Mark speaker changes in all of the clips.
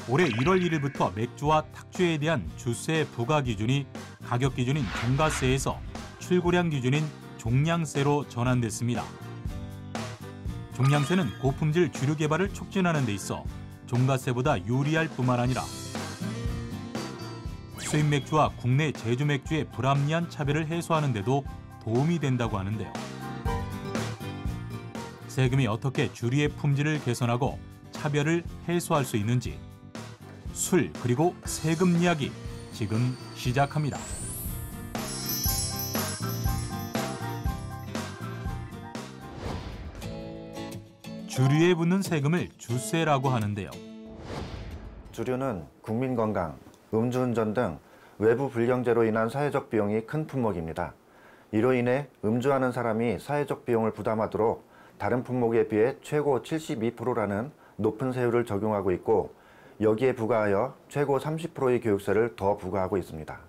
Speaker 1: 올해 1월 1일부터 맥주와 탁주에 대한 주세 부과 기준이 가격 기준인 종가세에서 출고량 기준인 종량세로 전환됐습니다. 종량세는 고품질 주류 개발을 촉진하는 데 있어 종가세보다 유리할 뿐만 아니라 수입 맥주와 국내 제조 맥주의 불합리한 차별을 해소하는 데도 도움이 된다고 하는데요. 세금이 어떻게 주류의 품질을 개선하고 차별을 해소할 수 있는지 술 그리고 세금 이야기 지금 시작합니다. 주류에 붙는 세금을 주세라고 하는데요.
Speaker 2: 주류는 국민 건강, 음주운전 등 외부 불량제로 인한 사회적 비용이 큰 품목입니다. 이로 인해 음주하는 사람이 사회적 비용을 부담하도록 다른 품목에 비해 최고 72%라는 높은 세율을 적용하고 있고 여기에 부과하여 최고 30%의 교육세를 더 부과하고 있습니다.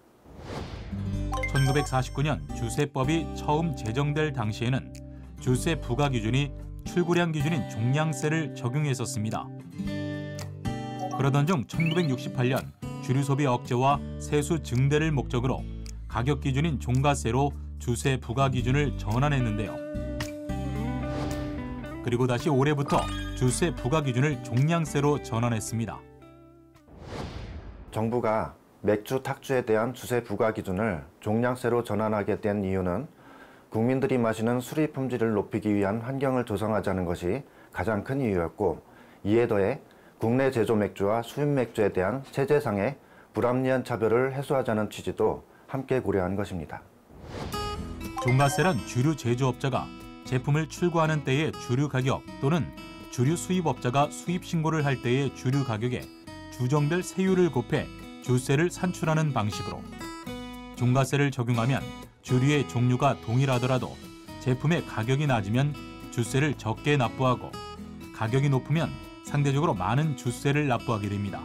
Speaker 1: 1949년 주세법이 처음 제정될 당시에는 주세 부과 기준이 출고량 기준인 종량세를 적용했었습니다. 그러던 중 1968년 주류 소비 억제와 세수 증대를 목적으로 가격 기준인 종가세로 주세 부과 기준을 전환했는데요. 그리고 다시 올해부터 주세 부과 기준을 종량세로 전환했습니다.
Speaker 2: 정부가 맥주, 탁주에 대한 주세 부과 기준을 종량세로 전환하게 된 이유는 국민들이 마시는 술의 품질을 높이기 위한 환경을 조성하자는 것이 가장 큰 이유였고 이에 더해 국내 제조 맥주와 수입 맥주에 대한 세제상의 불합리한 차별을 해소하자는 취지도 함께 고려한 것입니다.
Speaker 1: 종가세란 주류 제조업자가 제품을 출고하는 때의 주류 가격 또는 주류 수입업자가 수입 신고를 할 때의 주류 가격에 주종별 세율을 곱해 주세를 산출하는 방식으로 종가세를 적용하면 주류의 종류가 동일하더라도 제품의 가격이 낮으면 주세를 적게 납부하고 가격이 높으면 상대적으로 많은 주세를 납부하게 됩니다.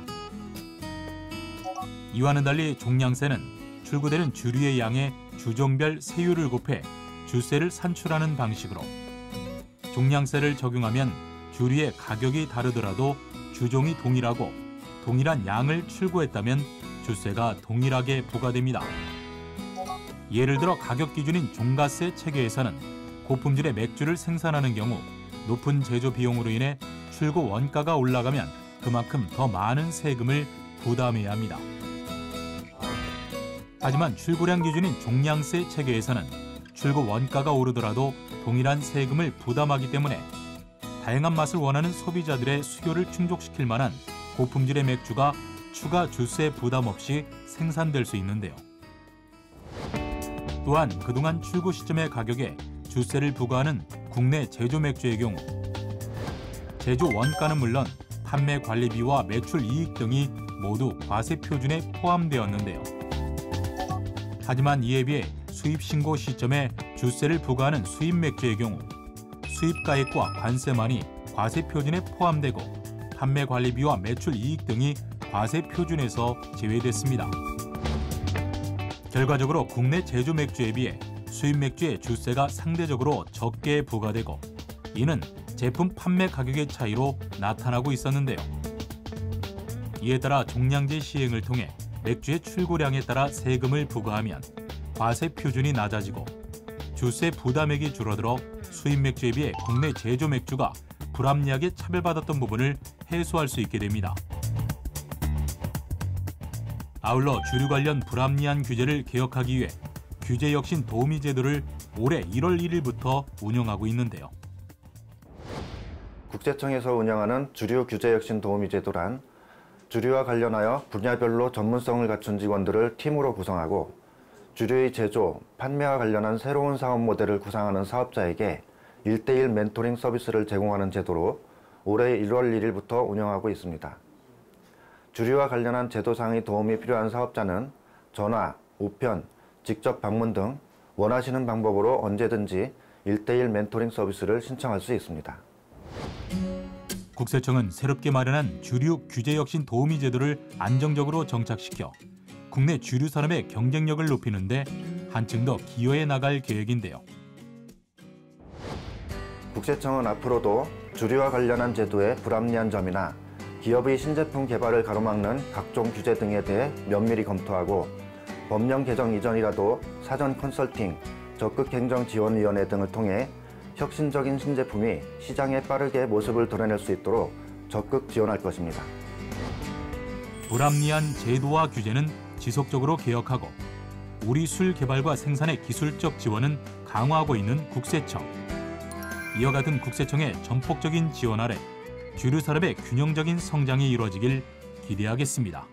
Speaker 1: 이와는 달리 종량세는 출고되는 주류의 양에 주종별 세율을 곱해 주세를 산출하는 방식으로 종량세를 적용하면 주류의 가격이 다르더라도 주종이 동일하고 동일한 양을 출고했다면 주세가 동일하게 부과됩니다. 예를 들어 가격 기준인 종가세 체계에서는 고품질의 맥주를 생산하는 경우 높은 제조 비용으로 인해 출고 원가가 올라가면 그만큼 더 많은 세금을 부담해야 합니다. 하지만 출고량 기준인 종량세 체계에서는 출고 원가가 오르더라도 동일한 세금을 부담하기 때문에 다양한 맛을 원하는 소비자들의 수요를 충족시킬 만한 고품질의 맥주가 추가 주세 부담 없이 생산될 수 있는데요. 또한 그동안 출고 시점의 가격에 주세를 부과하는 국내 제조 맥주의 경우 제조 원가는 물론 판매 관리비와 매출 이익 등이 모두 과세 표준에 포함되었는데요. 하지만 이에 비해 수입 신고 시점에 주세를 부과하는 수입 맥주의 경우 수입가액과 관세만이 과세 표준에 포함되고 판매 관리비와 매출 이익 등이 과세 표준에서 제외됐습니다. 결과적으로 국내 제조 맥주에 비해 수입 맥주의 주세가 상대적으로 적게 부과되고 이는 제품 판매 가격의 차이로 나타나고 있었는데요. 이에 따라 종량제 시행을 통해 맥주의 출고량에 따라 세금을 부과하면 과세 표준이 낮아지고 주세 부담액이 줄어들어 수입 맥주에 비해 국내 제조 맥주가 불합리하게 차별받았던 부분을 해소할 수 있게 됩니다. 아울러 주류 관련 불합리한 규제를 개혁하기 위해 규제혁신 도우미 제도를 올해 1월 1일부터 운영하고 있는데요.
Speaker 2: 국세청에서 운영하는 주류 규제혁신 도우미 제도란 주류와 관련하여 분야별로 전문성을 갖춘 직원들을 팀으로 구성하고 주류의 제조, 판매와 관련한 새로운 사업 모델을 구상하는 사업자에게 1:1 멘토링 서비스를 제공하는 제도로 올해 1월 1일부터 운영하고 있습니다. 주류와 관련한 제도상의 도움이 필요한 사업자는 전화, 우편, 직접 방문 등 원하시는 방법으로 언제든지 1:1 멘토링 서비스를 신청할 수 있습니다.
Speaker 1: 국세청은 새롭게 마련한 주류 규제혁신 도우미 제도를 안정적으로 정착시켜 국내 주류 산업의 경쟁력을 높이는 데 한층 더 기여해 나갈 계획인데요.
Speaker 2: 국세청은 앞으로도 주류와 관련한 제도의 불합리한 점이나 기업의 신제품 개발을 가로막는 각종 규제 등에 대해 면밀히 검토하고 법령 개정 이전이라도 사전 컨설팅, 적극행정지원위원회 등을 통해 혁신적인 신제품이 시장에 빠르게 모습을 드러낼 수 있도록 적극 지원할 것입니다.
Speaker 1: 불합리한 제도와 규제는 지속적으로 개혁하고 우리 술 개발과 생산의 기술적 지원은 강화하고 있는 국세청. 이와 같은 국세청의 전폭적인 지원 아래 주류 산업의 균형적인 성장이 이루어지길 기대하겠습니다.